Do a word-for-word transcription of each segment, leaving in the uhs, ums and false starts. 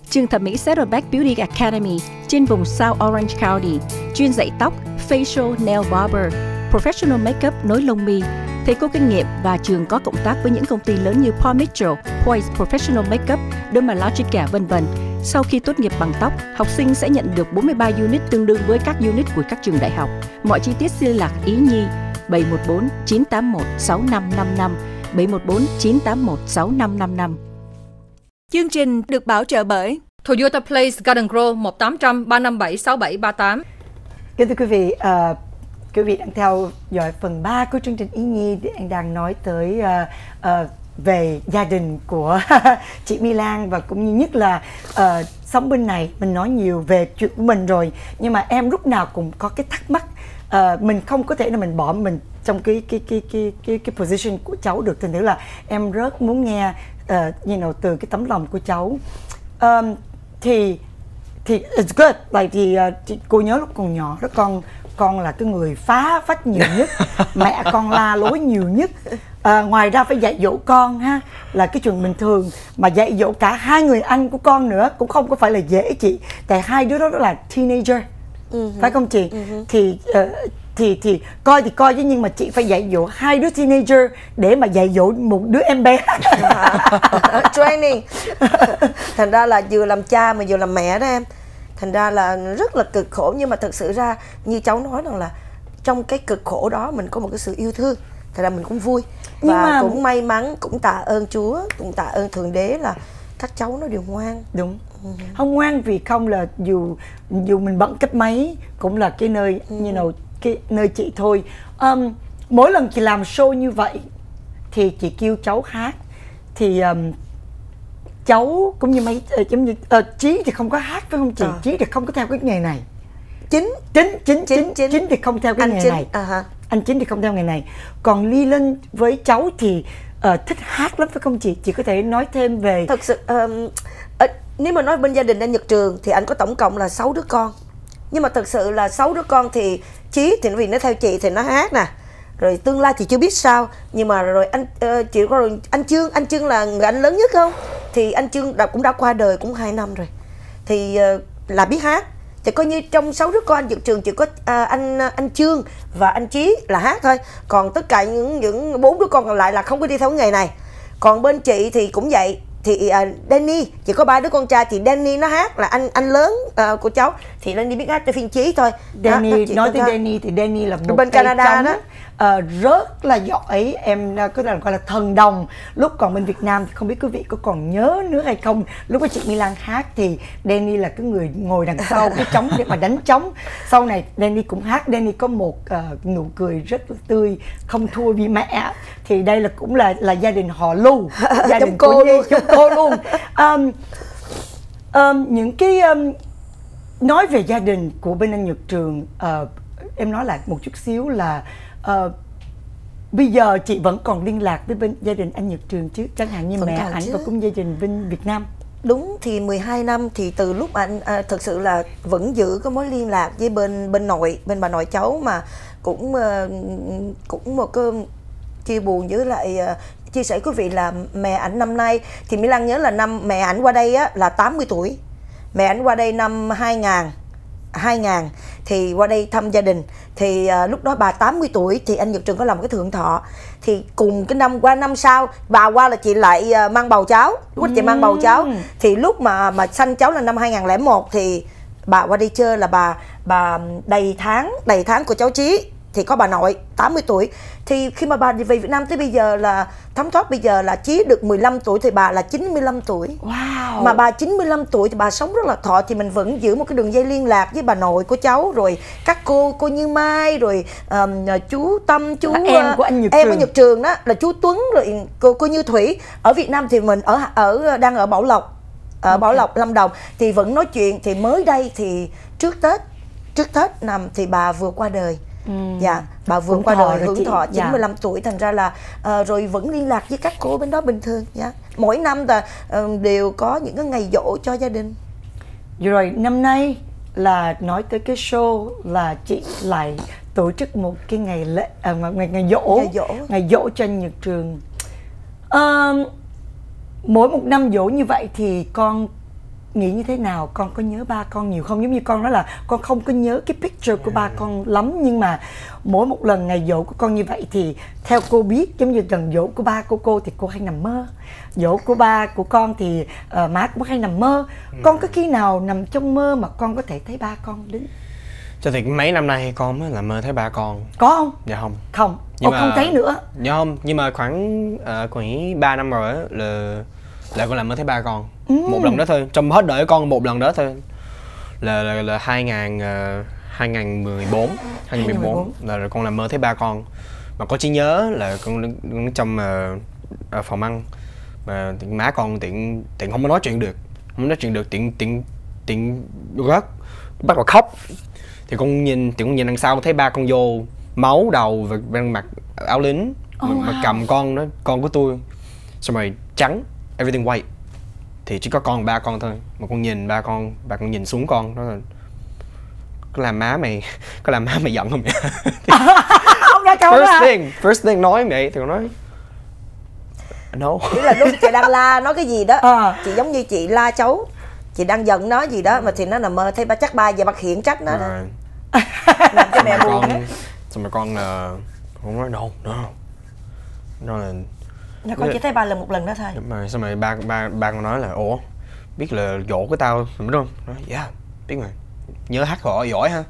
Trường thẩm mỹ Saddleback Beauty Academy trên vùng South Orange County, chuyên dạy tóc, facial, nail barber, professional makeup, nối lông mi. Thầy cô kinh nghiệm và trường có cộng tác với những công ty lớn như Paul Mitchell, Poise Professional Makeup, Dermalogica, vân vân. Sau khi tốt nghiệp bằng tóc, học sinh sẽ nhận được bốn mươi ba unit tương đương với các unit của các trường đại học. Mọi chi tiết xin liên lạc Ý Nhi bảy một bốn chín tám một sáu năm năm năm, bảy một bốn chín tám một sáu năm năm năm. Chương trình được bảo trợ bởi Toyota Place Garden Grove một tám không không ba năm bảy sáu bảy ba tám. Kính thưa quý vị, uh, quý vị đang theo dõi phần ba của chương trình Ý Nhi. Anh đang nói tới uh, uh, về gia đình của chị My Lan, và cũng như nhất là uh, sống bên này. Mình nói nhiều về chuyện của mình rồi, nhưng mà em lúc nào cũng có cái thắc mắc. Uh, mình không có thể là mình bỏ mình trong cái cái cái cái cái cái position của cháu được. Thành thử là em rất muốn nghe uh, you know, từ cái tấm lòng của cháu. Um, thì thì it's good. Like thì uh, cô nhớ lúc còn nhỏ đó, con con là cái người phá phách nhiều nhất, mẹ con la lối nhiều nhất. À, ngoài ra phải dạy dỗ con ha, là cái chuyện bình thường, mà dạy dỗ cả hai người anh của con nữa cũng không có phải là dễ chị, tại hai đứa đó là teenager, uh-huh. phải không chị? Uh-huh. Thì uh, thì thì coi thì coi chứ, nhưng mà chị phải dạy dỗ hai đứa teenager để mà dạy dỗ một đứa em bé. Training. Thành ra là vừa làm cha mà vừa làm mẹ đó em. Thành ra là rất là cực khổ, nhưng mà thực sự ra như cháu nói rằng là trong cái cực khổ đó mình có một cái sự yêu thương, thành ra mình cũng vui. Và nhưng mà cũng may mắn, cũng tạ ơn Chúa, cũng tạ ơn Thượng Đế là các cháu nó đều ngoan. Đúng. Ừ. Không ngoan vì không là dù dù mình bận cách mấy cũng là cái nơi ừ. you know, cái nơi chị thôi. Um, mỗi lần chị làm show như vậy thì chị kêu cháu hát, thì um, cháu cũng như mấy giống như uh, Trí thì không có hát phải không chị? À. Trí thì không có theo cái nghề này. Chính chính chính chính chính, chính thì không theo cái anh nghề chính. này. Uh-huh. Anh Chính thì không theo nghề này. Còn Ly Linh với cháu thì uh, thích hát lắm phải không chị? Chị có thể nói thêm về. Thật sự um, uh, nếu mà nói bên gia đình anh Nhật Trường thì anh có tổng cộng là sáu đứa con. Nhưng mà thật sự là sáu đứa con thì Trí thì vì nó theo chị thì nó hát nè. Rồi tương lai thì chưa biết sao, nhưng mà rồi anh uh, chị có rồi anh Trương, anh Trương là người anh lớn nhất không? Thì anh Trương đã, cũng đã qua đời cũng hai năm rồi. Thì uh, là biết hát. Thì coi như trong sáu đứa con anh Nhật Trường chỉ có uh, anh anh Trương và anh Trí là hát thôi. Còn tất cả những những bốn đứa con còn lại là không có đi theo nghề này. Còn bên chị thì cũng vậy. Thì uh, Danny, chỉ có ba đứa con trai thì Danny nó hát, là anh anh lớn uh, của cháu thì Danny biết hát cho phiên Trí thôi. Danny, đó, nói tới Danny thì Danny là một bên Canada đó. Uh, rất là giỏi, em có thể gọi là thần đồng. Lúc còn bên Việt Nam thì không biết quý vị có còn nhớ nữa hay không, lúc mà chị My Lan hát thì Danny là cái người ngồi đằng sau cái trống để mà đánh trống. Sau này Danny cũng hát, Danny có một uh, nụ cười rất là tươi, không thua vì mẹ. Thì đây là cũng là là gia đình họ Lưu, gia đình cô của Nhi, chúng cô luôn. Um, um, những cái um, nói về gia đình của bên anh Nhật Trường, uh, em nói lại một chút xíu là uh, bây giờ chị vẫn còn liên lạc với bên gia đình anh Nhật Trường chứ, chẳng hạn như vẫn mẹ ảnh và cũng gia đình bên Việt Nam. Đúng, thì mười hai năm thì từ lúc anh à, thực sự là vẫn giữ cái mối liên lạc với bên bên nội, bên bà nội cháu, mà cũng uh, cũng một cái chia buồn với lại uh, chia sẻ quý vị là mẹ ảnh năm nay thì Mỹ Lan nhớ là năm mẹ ảnh qua đây á là tám mươi tuổi. Mẹ ảnh qua đây năm hai nghìn thì qua đây thăm gia đình, thì uh, lúc đó bà tám mươi tuổi thì anh Nhật Trường có làm cái thượng thọ, thì cùng cái năm qua năm sau bà qua là chị lại uh, mang bầu cháu, lúc chị mang bầu cháu thì lúc mà mà sanh cháu là năm hai nghìn lẻ một thì bà qua đây chơi là bà bà đầy tháng đầy tháng của cháu Trí, thì có bà nội tám mươi tuổi. Thì khi mà bà về Việt Nam tới bây giờ là thấm thoát, bây giờ là Trí được mười lăm tuổi thì bà là chín mươi lăm tuổi. Wow. Mà bà chín mươi lăm tuổi thì bà sống rất là thọ, thì mình vẫn giữ một cái đường dây liên lạc với bà nội của cháu, rồi các cô cô Như Mai, rồi um, chú Tâm, chú là em của anh Nhật em Trường. của Nhật Trường đó là chú Tuấn, rồi cô cô Như Thủy. Ở Việt Nam thì mình ở ở đang ở Bảo Lộc, ở okay. Bảo Lộc Lâm Đồng thì vẫn nói chuyện. Thì mới đây thì trước Tết trước Tết năm thì bà vừa qua đời. Ừ. Dạ, bà vừa qua đời hưởng thọ chín mươi lăm dạ. tuổi, thành ra là uh, rồi vẫn liên lạc với các cô bên đó bình thường. Dạ. Mỗi năm là uh, đều có những cái ngày giỗ cho gia đình. Rồi năm nay là nói tới cái show là chị lại tổ chức một cái ngày lễ à, ngày ngày giỗ ngày giỗ, ngày giỗ cho anh Nhật Trường. Uh, mỗi một năm giỗ như vậy thì con nghĩ như thế nào? Con có nhớ ba con nhiều không? Giống như con nói là con không có nhớ cái picture của ba con lắm, nhưng mà mỗi một lần ngày giỗ của con như vậy thì theo cô biết, giống như lần giỗ của ba của cô thì cô hay nằm mơ, giỗ của ba của con thì uh, má cũng hay nằm mơ. Con có khi nào nằm trong mơ mà con có thể thấy ba con đến? Cho thì mấy năm nay con mới là mơ thấy ba con. Có không? Dạ không. Không. Nhưng Ồ, mà không thấy nữa. Dạ không, nhưng mà khoảng uh, khoảng ba năm rồi á là là con làm mơ thấy ba con. Ừ. Một lần đó thôi, trong hết đời con một lần đó thôi. Là là, là hai nghìn hai nghìn mười bốn hai nghìn mười bốn là, là con làm mơ thấy ba con. Mà có chỉ nhớ là con đứng trong uh, phòng ăn mà má con tiện tiện không có nói chuyện được, không nói chuyện được tiện tiện tiện rớt, bắt đầu khóc. Thì con nhìn thì con nhìn đằng sau con thấy ba con vô máu đầu và đang mặc áo lính. Oh, mà, wow. mà cầm con đó, con của tôi xong rồi trắng, everything white, thì chỉ có con ba con thôi. Mà con nhìn ba con, ba con nhìn xuống con đó là có làm má mày có làm má mày giận không vậy? Không ra câu first đó thing first thing nói vậy thì con nói no. Nghĩa là lúc chị đang la nói cái gì đó, à. chị giống như chị la cháu, chị đang giận nó gì đó mà thì nó nằm mơ thấy ba, chắc ba giờ ba khiển trách nó đó. Làm cho mẹ buồn á. Xong rồi con là con nói no no nó là nó con chỉ thấy ba lần một lần đó thôi. Đúng rồi, xong rồi ba ba ba con nói là ủa biết là dỗ của tao đúng không? Nói dạ yeah, biết mà, nhớ hát giỏi giỏi ha.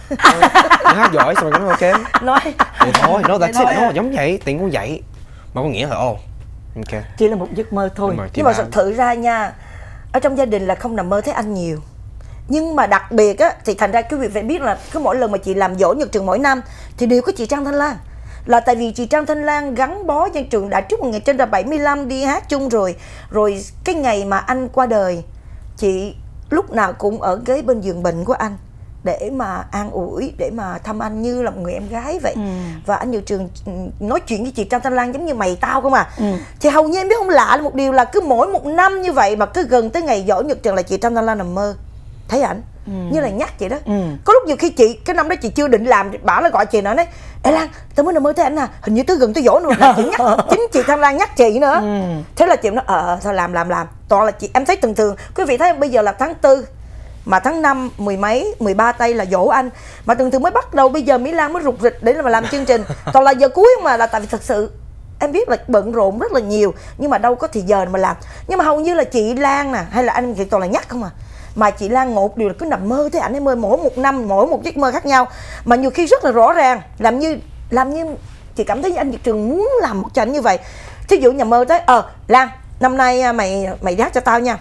Nhớ hát giỏi. Xong rồi con nói ok nói thì thôi nó that's it, nó giống vậy, tiền cũng vậy mà con nghĩ là ồ ok chỉ là một giấc mơ thôi. Rồi, nhưng mà thật sự ra nha, ở trong gia đình là không nằm mơ thấy anh nhiều, nhưng mà đặc biệt á thì thành ra quý vị phải biết là cứ mỗi lần mà chị làm dỗ Nhật Trường mỗi năm thì đều có chị Trang Thanh Lan. Là tại vì chị Trang Thanh Lan gắn bó Văn Trường đã trước một nghìn chín trăm bảy mươi lăm đi hát chung rồi. Rồi cái ngày mà anh qua đời, chị lúc nào cũng ở ghế bên giường bệnh của anh để mà an ủi, để mà thăm anh như là một người em gái vậy. Ừ. Và anh Nhật Trường nói chuyện với chị Trang Thanh Lan giống như mày tao không à. Ừ. Thì hầu như em biết không lạ là một điều là cứ mỗi một năm như vậy mà cứ gần tới ngày giỗ Nhật Trường là chị Trang Thanh Lan nằm mơ thấy ảnh. Ừ. Như là nhắc vậy đó. Ừ. Có lúc nhiều khi chị cái năm đó chị chưa định làm, bảo là gọi chị nói đấy Ê Lan, tao mới nằm mơ thấy ảnh à, hình như tới gần tới giỗ nữa là chị nhắc, chính chị Thanh Lan nhắc chị nữa. Ừ. Thế là chị nói ờ thôi làm làm làm. Toàn là chị em thấy thường thường quý vị thấy bây giờ là tháng tư mà tháng năm mười mấy mười ba tây là dỗ anh, mà thường thường mới bắt đầu bây giờ Mỹ Lan mới rục rịch để mà làm chương trình. Toàn là giờ cuối mà, là tại vì thật sự em biết là bận rộn rất là nhiều nhưng mà đâu có thì giờ mà làm. Nhưng mà hầu như là chị Lan nè hay là anh chị toàn là nhắc không à. Mà chị Lan ngộ điều là cứ nằm mơ thấy ảnh em ơi, mỗi một năm mỗi một giấc mơ khác nhau mà nhiều khi rất là rõ ràng, làm như làm như chị cảm thấy anh Nhật Trường muốn làm một trận như vậy. Thí dụ nhà mơ tới ờ Lan năm nay mày mày hát cho tao nha.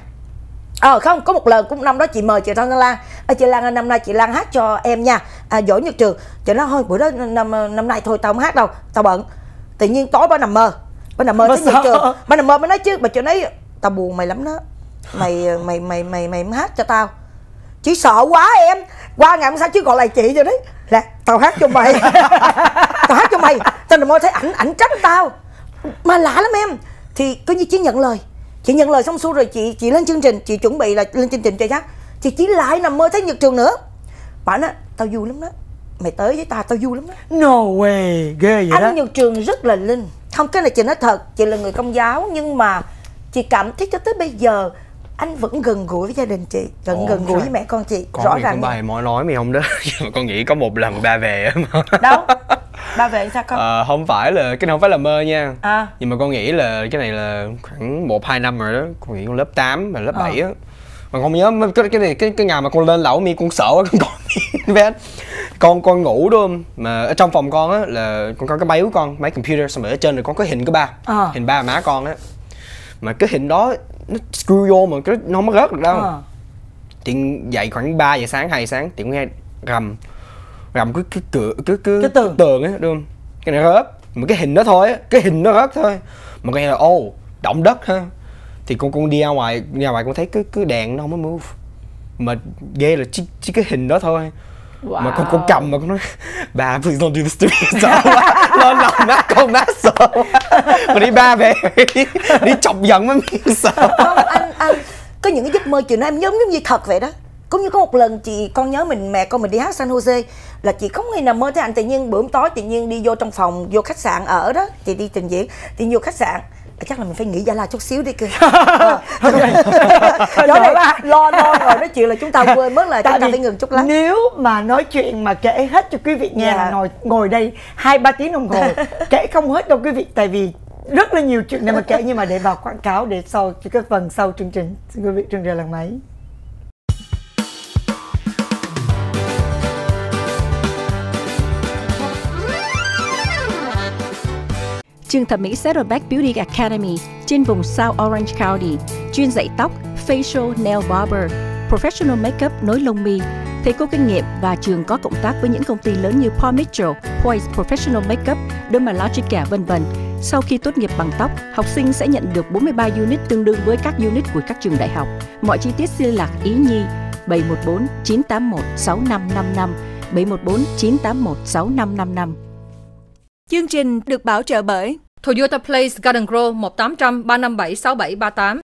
Ờ không, có một lần cũng năm đó chị mời chị Trang Lan, à, chị Lan năm nay chị Lan hát cho em nha, à, dỗ Nhật Trường. Chị nói thôi bữa đó năm năm nay thôi tao không hát đâu, tao bận. Tự nhiên tối bà nằm mơ, bà nằm mơ thấy Nhật Trường, bà nằm mơ bà nói chứ, bà chị nói tao buồn mày lắm đó, mày mày mày mày mày hát cho tao. Chị sợ quá em, qua ngày hôm sau chứ gọi lại chị rồi đấy, là tao hát cho mày, tao hát cho mày, tao nằm mơ thấy ảnh ảnh trách tao, mà lạ lắm em. Thì coi như chị nhận lời. Chị nhận lời xong xuôi rồi chị chị lên chương trình, chị chuẩn bị là lên chương trình cho chắc. Chị chỉ lại nằm mơ thấy Nhật Trường nữa. Bảo nó tao vui lắm đó, mày tới với tao tao vui lắm đó. No way, ghê vậy anh đó. Anh Nhật Trường rất là linh. Không, cái này chị nói thật, chị là người Công giáo nhưng mà chị cảm thấy cho tới bây giờ anh vẫn gần gũi với gia đình chị, gần Ồ, gần gũi với mẹ con chị. Con rõ ràng. Con bài mọi nói mày không đó. Con nghĩ có một lần ba về mà. Đâu? Ba về sao con? À, không phải là cái này không phải là mơ nha. À. Nhưng mà con nghĩ là cái này là khoảng một hai năm rồi đó. Con nghĩ con lớp tám và lớp bảy á. Mà con nhớ cái cái này cái cái ngày mà con lên lẩu mi con sợ quá con con con con ngủ đúng không? Mà ở trong phòng con á là con có cái máy của con, máy computer, xong rồi ở trên rồi con có hình của ba, à. hình ba má con á. Mà cái hình đó nó screw vô mà cái nó không có rớt được đâu. À. Thì dậy khoảng ba giờ sáng, hai giờ sáng thì con nghe rầm rầm cứ cái cửa cứ cứ cái tường tường á đúng không? Cái này rớt, mà cái hình đó thôi á, cái hình nó rớt thôi. Mà nghe là ô oh, động đất ha. Thì con con đi ra ngoài, đi ra ngoài con thấy cái cái đèn nó không có move. Mà ghê là chỉ, chỉ cái hình đó thôi. Wow. Mà con con cầm mà con nói bà please don't do this to me, sợ quá, lên lòng má con má sợ quá. Mà đi ba về đi chọc giận má miệng sợ. Không, anh anh có những cái giấc mơ chuyện đó em giống giống như thật vậy đó. Cũng như có một lần chị con nhớ mình mẹ con mình đi hát San Jose là chị không ngày nào mơ thấy anh, tự nhiên bữa tối tự nhiên đi vô trong phòng vô khách sạn ở đó, chị đi trình diễn, thì vô khách sạn chắc là mình phải nghĩ Gia La chút xíu đi kìa. Thôi Đó giỏi đây, quá. lo lo rồi nói chuyện là chúng ta quên mất là Tại chúng ta vì phải ngừng chút lát. Nếu mà nói chuyện mà kể hết cho quý vị nghe Dạ. là ngồi ngồi đây hai ba tiếng đồng hồ kể không hết đâu quý vị, tại vì rất là nhiều chuyện để mà kể, nhưng mà để vào quảng cáo để sau cho cái phần sau chương trình. Xin quý vị trân trọng lần mấy. Trường thẩm mỹ Saddleback Beauty Academy trên vùng South Orange County, chuyên dạy tóc, facial, nail barber, professional makeup, nối lông mi. Thầy cô kinh nghiệm và trường có cộng tác với những công ty lớn như Paul Mitchell, Poise Professional Makeup, Dermalogica, vân vân. Sau khi tốt nghiệp bằng tóc, học sinh sẽ nhận được bốn mươi ba unit tương đương với các unit của các trường đại học. Mọi chi tiết xin liên lạc Ý Nhi bảy một bốn chín tám một sáu năm năm năm, bảy một bốn chín tám một sáu năm năm năm. Chương trình được bảo trợ bởi Toyota Place Garden Grove một tám không không ba năm bảy sáu bảy ba tám.